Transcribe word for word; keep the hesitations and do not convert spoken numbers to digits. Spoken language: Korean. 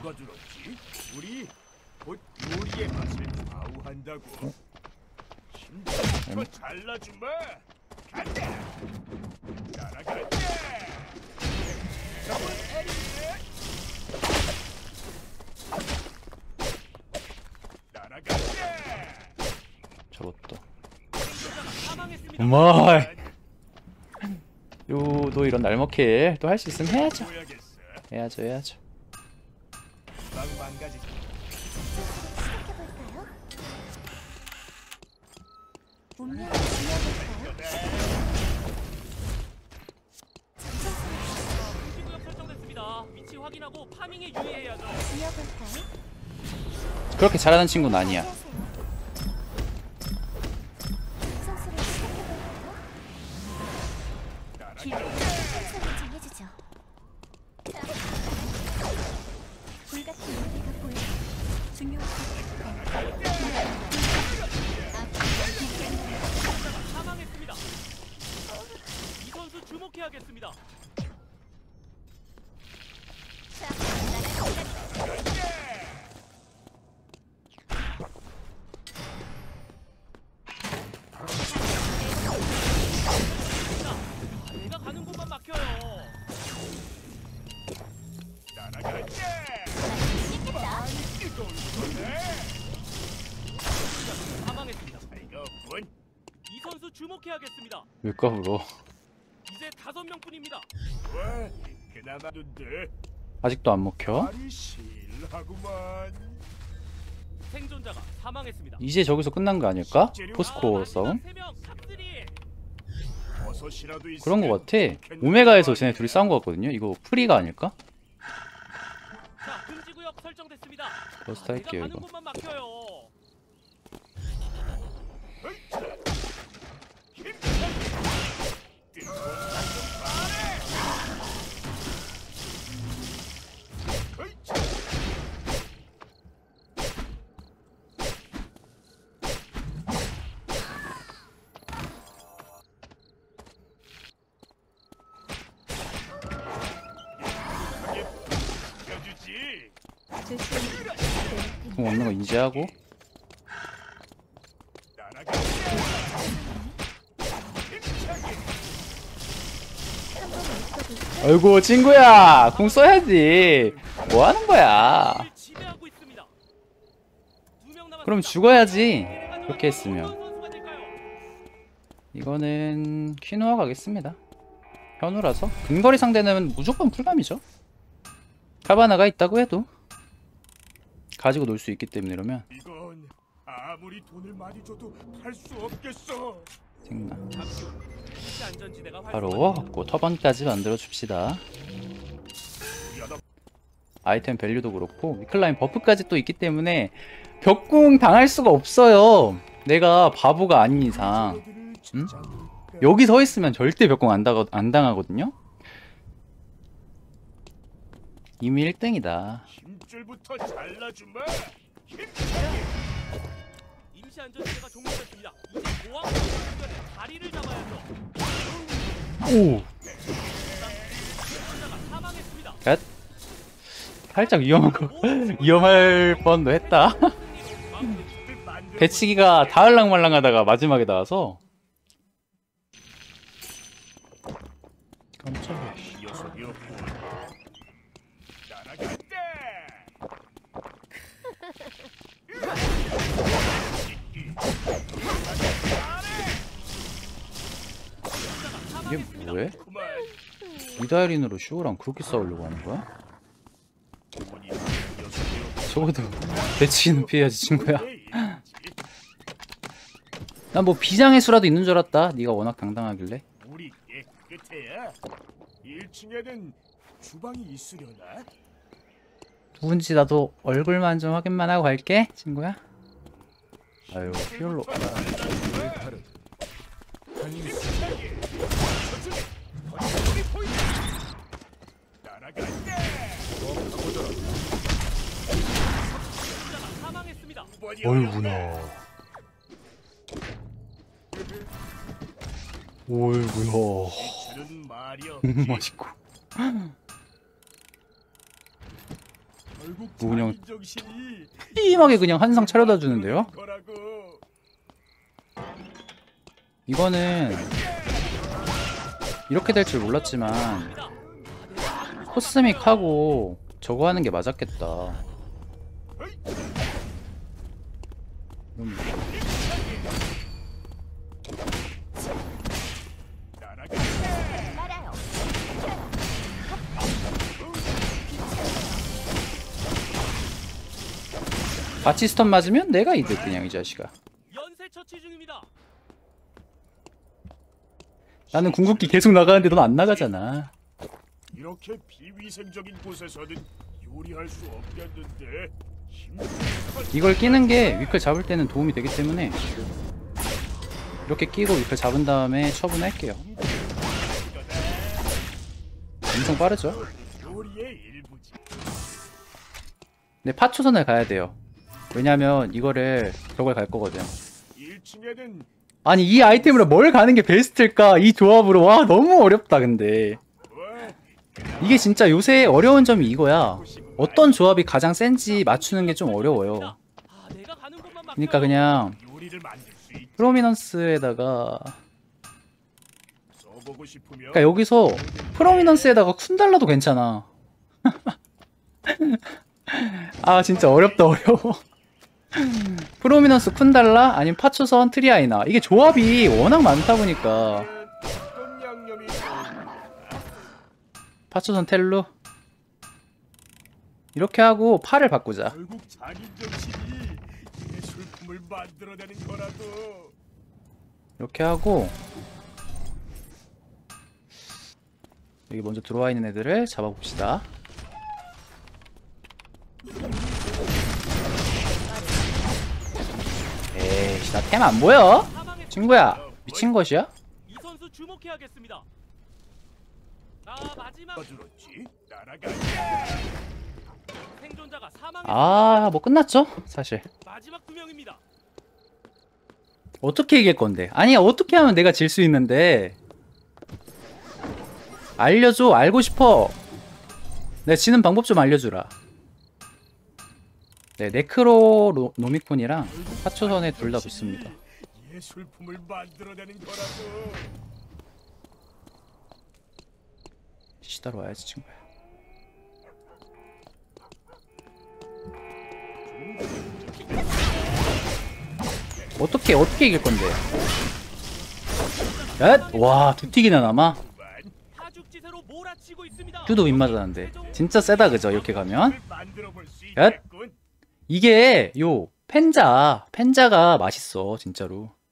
누가 들었지? 우리 곧 요리의 맛을 좌우한다고. 힘부터 잘라주마. 간다. 날아간다. 저건 에리네. 날아간다. 저것도. 어머. 요, 너 이런 날먹힐 또 할 수 있으면 해야죠. 해야죠, 해야죠. 그렇게 잘하는 친구는 아니야. 주목해야겠습니다. 내가 가는 곳만 막혀요. 사망했습니다. 이 선수 주목해야겠습니다. 왜까 불어? 이제 다섯 명뿐입니다. 와, 그나마는데. 아직도 안 먹혀? 생존자가 사망했습니다. 이제 저기서 끝난 거 아닐까? 포스코 싸움? 그런 거 같아. 오메가에서 쟤네 둘이 싸운 거 같거든요. 이거 프리가 아닐까? 자, 금지구역 설정됐습니다. 버스트 할게요 이거. 공 없는 거 인지하고. 아이고 친구야, 공 써야지. 뭐 하는 거야? 그럼 죽어야지. 그렇게 했으면. 이거는 퀴노아 가겠습니다. 현우라서 근거리 상대는 무조건 풀감이죠. 카바나가 있다고 해도 가지고 놀 수 있기 때문에. 이러면 이건 아무리 돈을 많이 줘도 팔 수 없겠어. 생나. 바로 갖고 터번까지 만들어 줍시다. 아이템 밸류도 그렇고 위클라인 버프까지 또 있기 때문에 벽궁 당할 수가 없어요. 내가 바보가 아닌 이상. 응? 여기 서 있으면 절대 벽궁 안, 당, 안 당하거든요. 이미 일 등이다. 힘줄부터 잘라주마. 임시 안전지대가 종료됐습니다. 이제 보안 안전에 다리를 잡아야죠. 오. 갓. 살짝 위험한 거 위험할 뻔도 했다. 배치기가 다을랑말랑하다가 마지막에 나와서 깜짝이야. 이게 뭐해? 이다이린으로 슈우랑 그렇게 싸우려고 하는 거야? 적어도 배치기는 피해야지 친구야. 난 뭐 비장의 수라도 있는 줄 알았다. 네가 워낙 당당하길래. 우리 끝에야. 일 층에는 주방이 있으려나? 누군지 나도 얼굴만 좀 확인만 하고 갈게 친구야. 아유 피올로. 어이구나. 어이구나. 맛있고. 결국 그냥 자기 정신이 심하게 그냥 한상 차려다 주는데요. 거라고. 이거는 이렇게 될 줄 몰랐지만 코스믹 하고 저거 하는 게 맞았겠다. 그럼 말아요. 같이 스턴 맞으면 내가 이득 그냥 이 자식아. 연쇄 처치 중입니다. 나는 궁극기 계속 나가는데 넌 안 나가잖아. 이렇게 비위생적인 곳에서는 요리할 수 없겠는데. 힘들어. 이걸 끼는 게 위클 잡을 때는 도움이 되기 때문에 이렇게 끼고 위클 잡은 다음에 처분할게요. 엄청 빠르죠? 요리의 일부지. 근데 파초선을 가야 돼요. 왜냐면 이거를 저걸 갈 거거든. 일 층에는 아니 이 아이템으로 뭘 가는 게 베스트일까? 이 조합으로. 와 너무 어렵다 근데. 이게 진짜 요새 어려운 점이 이거야. 어떤 조합이 가장 센지 맞추는 게 좀 어려워요. 아, 내가 가는 곳만 막혀요. 그러니까 그냥 요리를 만들 수 있. 프로미넌스에다가 써보고 싶으면 그러니까 여기서 프로미넌스에다가 쿤달라도 괜찮아. 아 진짜 어렵다 어려워. 프로미넌스 쿤달라 아니면 파초선 트리아이나 이게 조합이 워낙 많다 보니까 어떤 양념이 파초선 텔루 이렇게 하고 팔을 바꾸자. 결국 자기 정신이 예술품을 만들어내는 거라고. 이렇게 하고 여기 먼저 들어와 있는 애들을 잡아봅시다. 에이씨 나 템 안 보여? 사망의 친구야 미친 것이야? 이 선수 주목해야겠습니다. 아, 마지막 들었지? 날아가. 생존자가 사망의 아 뭐 끝났죠 사실. 마지막 두 명입니다. 어떻게 이길 건데? 아니 어떻게 하면 내가 질 수 있는데? 알려줘. 알고 싶어. 내가 지는 방법 좀 알려주라. 네 네크로 로, 노미콘이랑 파초선에 둘 다 붙습니다. 예술품을 만들어내는 거라고. 시다로 와야지 친구야. 어떻게 어떻게 이길 건데? 야, 와, 두 틱이나 남아. 파죽지세로 몰아치고 있습니다. 큐도 윗맞았는데 진짜 세다 그죠? 이렇게 가면 만들어 볼 수 야. 있겠군. 이게 요 펜자 펜자가 맛있어 진짜로.